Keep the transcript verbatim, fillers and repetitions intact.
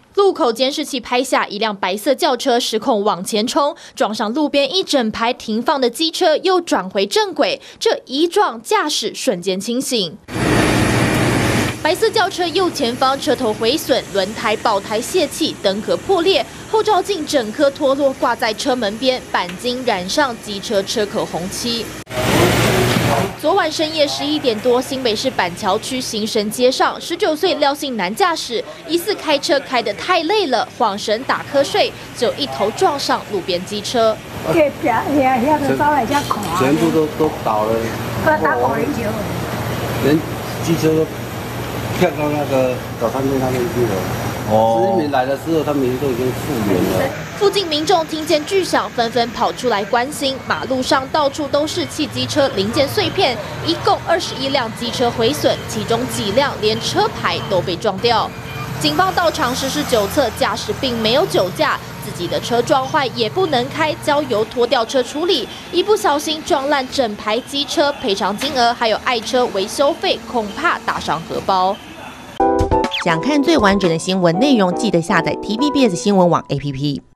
路口监视器拍下一辆白色轿车失控往前冲，撞上路边一整排停放的机车，又转回正轨。这一撞，驾驶瞬间清醒。白色轿车右前方车头毁损，轮胎爆胎泄气，灯壳破裂，后照镜整颗脱落挂在车门边，钣金染上机车车口红漆。昨晚深夜十一点多，新北市板桥区新生街上，十九岁廖姓男驾驶疑似开车开得太累了，晃神打瞌睡，就一头撞上路边机车。 全部都都倒了，连机车都跳到那个早餐店那边去了。哦，市民来的时候，他们都已经复原了。 附近民众听见巨响，纷纷跑出来关心。马路上到处都是汽机车零件碎片，一共二十一辆机车毁损，其中几辆连车牌都被撞掉。警方到场实施酒测，驾驶并没有酒驾，自己的车撞坏也不能开，交由拖吊车处理。一不小心撞烂整排机车，赔偿金额还有爱车维修费，恐怕打伤荷包。 想看最完整的新闻内容，记得下载 T V B S 新闻网 A P P。